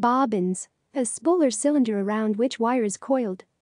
Bobbins. A spool or cylinder around which wire is coiled.